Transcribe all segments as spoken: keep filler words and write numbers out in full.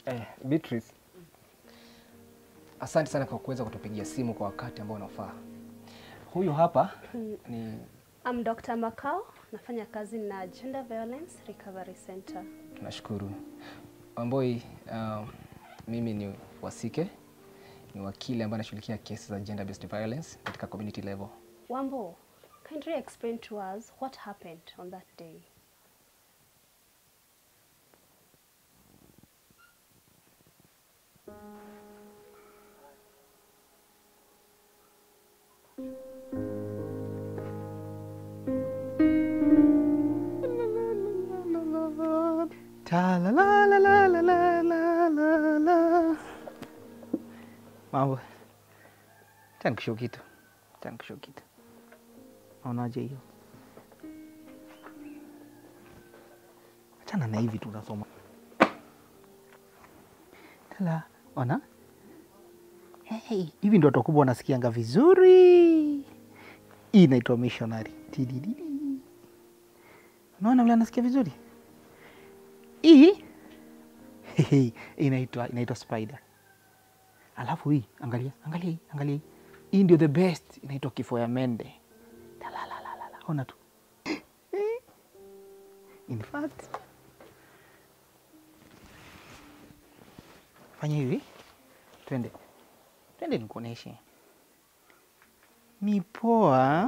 Eh, Beatrice. Asante sana kwa kuweza kutupigia simu kwa wakati ambao unafaa. Huyu hapa hmm. ni I'm Doctor Makao, nafanya kazi na Gender Violence Recovery Center. Tunashukuru. Amboi, uh, mimi ni Wasike, ni wakili ambaye anashughulikia kesi za gender based violence katika community level. Wambo, kindly explain to us what happened on that day. Ta la la la la la la la la. Mambo. Tena kushow kitu. Tena kushow kitu. Unaje hiyo? Achana na hivi tunasoma. Tala, ona? Hey, hivi ndio watu kubwa wanasikianga vizuri. Hii inaitwa missionary. Tidididi. Unaona vile anasikia vizuri? Hii inaitwa inaitwa spider. Alafu hii, angalia, angalia hii, angalia hii. Hii ndio the best, inaitwa kifo ya mende. La la la la la, ona tu. In fact, fanya hivi. Twende. Twende nikuoneshe. Ni poa.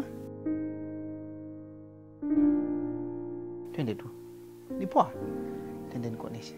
Twende tu. Ni poa. Twende nikuoneshe.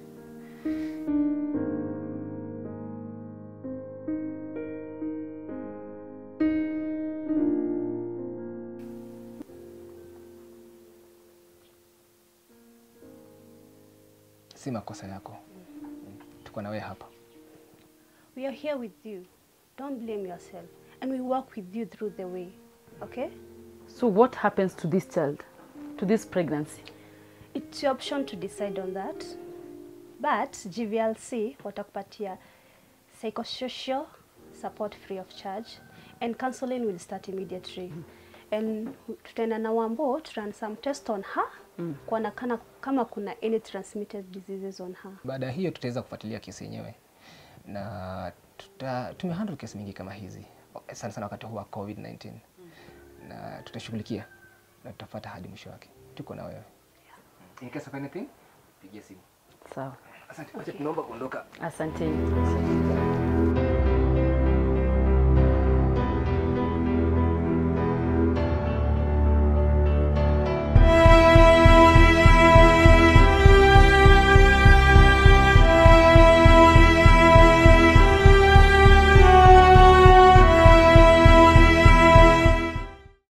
Si makosa yako. Tuko na wewe hapa. We are here with you. Don't blame yourself. And we work with you through the way. Okay? So what happens to this child? To this pregnancy? It's your option to decide on that. But G V L C watakupatia psychosocial support free of charge, and counseling will start immediately. Mm. And tutaenda na Wambo to run some tests on her. Mm. Kuona kana kama kuna any transmitted diseases on her. Baada hiyo tutaweza kufuatilia kesi yenyewe. Na tuta tumehandle kesi mingi kama hizi. Sana sana wakati huu wa COVID nineteen. Mm. Na tutashughulikia na tutafuata hadi mwisho wake. Tuko na wewe. Yeah. In case of anything, pigia simu. Sawa. Asante. Wacha tunaomba kuondoka. Asante.